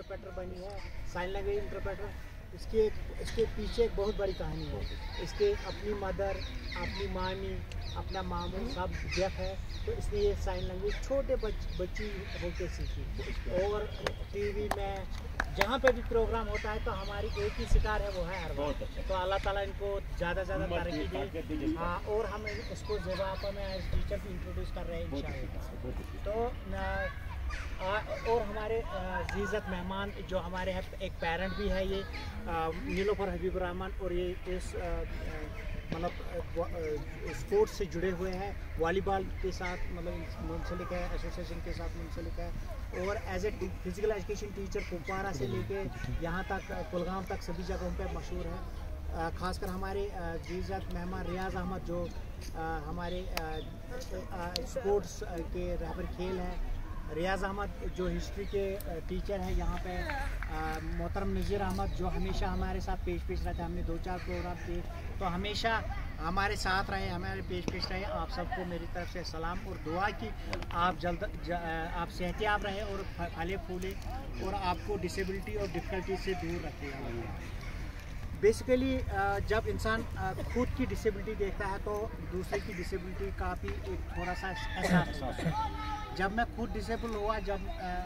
Interpreter बनी है, sign language interpreter. इसके पीछे एक बहुत बड़ी कहानी है। इसके अपनी मदर, अपनी मामी, अपना मामू सब डेफ है, तो इसने ये साइन लैंग्वेज छोटे बच्ची होकर सीखी। और टीवी में जहाँ पे भी प्रोग्राम होता है तो हमारी एक ही शिकार है, वो है अरवा। तो अल्लाह ताला इनको ज़्यादा तरक्की दे। हाँ, और हम इसको ज़ेबा आपा में एज टीचर भी इंट्रोड्यूस कर रहे हैं इंशाअल्लाह। तो और हमारे जीज़त मेहमान जो हमारे हैं, एक पेरेंट भी है ये नीलोफर हबीब रहमान, और ये इस मतलब स्पोर्ट्स से जुड़े हुए हैं, वॉलीबॉल के साथ मतलब मुंसलिक है, एसोसिएशन के साथ मुंसलिक है। और as a physical education teacher Kupwara से लेके यहाँ तक कुलगाम तक सभी जगहों पे मशहूर है। ख़ासकर हमारे जीज़त मेहमान रियाज़ अहमद जो हमारे स्पोर्ट्स के रहबर खेल हैं, रियाज़ अहमद जो हिस्ट्री के टीचर हैं यहाँ पे, मोहतरम नज़ीर अहमद जो हमेशा हमारे साथ पेश रहते हैं। हमने 2-4 प्रोग्राम किए तो हमेशा हमारे साथ रहे, हमारे पेश रहे। आप सबको मेरी तरफ से सलाम और दुआ कि आप आप सेहतियाब रहें और फले फूले और आपको डिसेबिलिटी और डिफ़िकल्टी से दूर रखें। बेसिकली जब इंसान खुद की डिसेबिलिटी देखता है तो दूसरे की डिसेबिलिटी का भी एक थोड़ा सा एहसास होता है। जब मैं खुद डिसेबल हुआ, जब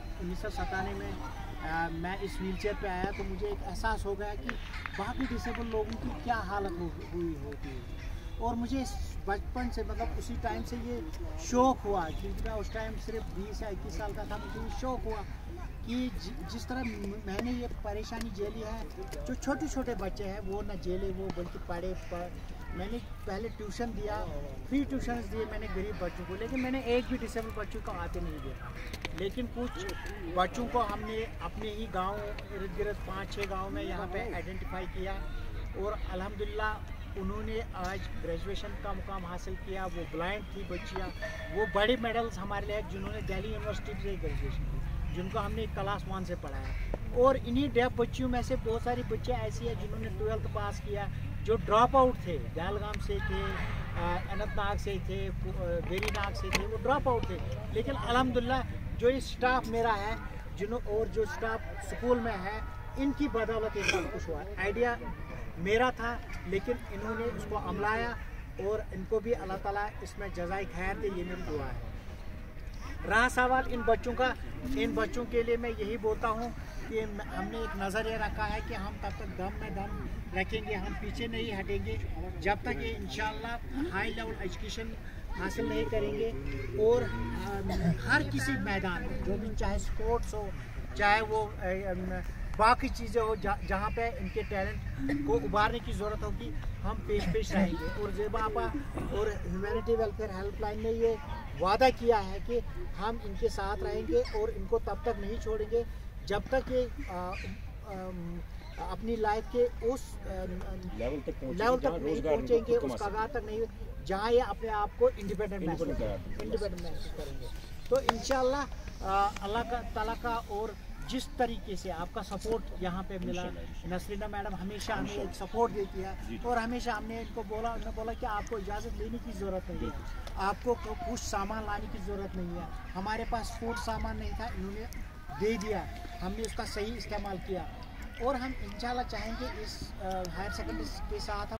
1997 में मैं इस व्हीलचेयर पे आया, तो मुझे एक एहसास हो गया कि बाकी डिसेबल लोगों की क्या हालत हुई होती है। और मुझे बचपन से मतलब उसी टाइम से ये शौक़ हुआ, क्योंकि मैं उस टाइम सिर्फ 20 या 21 साल का था। मुझे ये शौक़ हुआ कि जिस तरह मैंने ये परेशानी झेली है, जो छोटे बच्चे हैं वो न झेले वो बल्कि पढ़े। मैंने पहले ट्यूशन दिया, फ्री ट्यूशन दिए मैंने गरीब बच्चों को, लेकिन मैंने एक भी डिसेबल बच्चों को आते नहीं देखा। लेकिन कुछ बच्चों को हमने अपने ही गांव इर्द गिर्द 5-6 गाँव में यहाँ पे आइडेंटिफाई किया, और अल्हम्दुलिल्लाह उन्होंने आज ग्रेजुएशन का मुकाम हासिल किया। वो ब्लाइंड थी बच्चियाँ, वो बड़े मेडल्स हमारे लिए, जिन्होंने दिल्ली यूनिवर्सिटी से ग्रेजुएशन की, जिनको हमने क्लास 1 से पढ़ाया। और इन्हीं डेफ बच्चियों में से बहुत सारी बच्चियाँ ऐसी हैं जिन्होंने 12th पास किया, जो ड्रॉप आउट थे, दहलगाम से थे, अनंतनाग से थे, वेरीनाग से थे, वो ड्रॉप आउट थे। लेकिन अल्हम्दुलिल्लाह जो ये स्टाफ मेरा है, और जो स्टाफ स्कूल में है, इनकी बदौलत ये सब कुछ हुआ। आइडिया मेरा था, लेकिन इन्होंने उसको अमलाया, और इनको भी अल्लाह ताला इसमें जज़ाए खैर दे, ये मेरी दुआ है। रहा सवाल इन बच्चों का, इन बच्चों के लिए मैं यही बोलता हूँ कि हमने एक नज़रिया रखा है कि हम तब तक दम में दम रखेंगे, हम पीछे नहीं हटेंगे जब तक ये इंशाअल्लाह हाई लेवल एजुकेशन हासिल नहीं करेंगे। और हर किसी मैदान में, जो भी, चाहे स्पोर्ट्स हो, चाहे वो बाकी चीज़ें हो, जहाँ पे इनके टैलेंट को उभारने की ज़रूरत होगी, हम पेश रहेंगे। और ज़ेबा आपा और ह्यूमैनिटी वेलफेयर हेल्पलाइन ने ये वादा किया है कि हम इनके साथ रहेंगे और इनको तब तक नहीं छोड़ेंगे जब तक ये अपनी लाइफ के उस लेवल तक नहीं पहुँचेंगे, उस कगार तक नहीं, जहाँ ये अपने आप को इंडिपेंडेंट महसूस करेंगे। तो इंशाअल्लाह अल्लाह ताला का और जिस तरीके से आपका सपोर्ट यहाँ पे मिला, नसरीना मैडम हमेशा हमें एक सपोर्ट देती है, और हमेशा हमने इनको बोला कि आपको इजाज़त लेने की ज़रूरत नहीं है, आपको कुछ सामान लाने की ज़रूरत नहीं है। हमारे पास फूड सामान नहीं था, इन्होंने दे दिया, हमने उसका सही इस्तेमाल किया। और हम इंशाल्लाह चाहेंगे इस हायर सेकेंडरी के साथ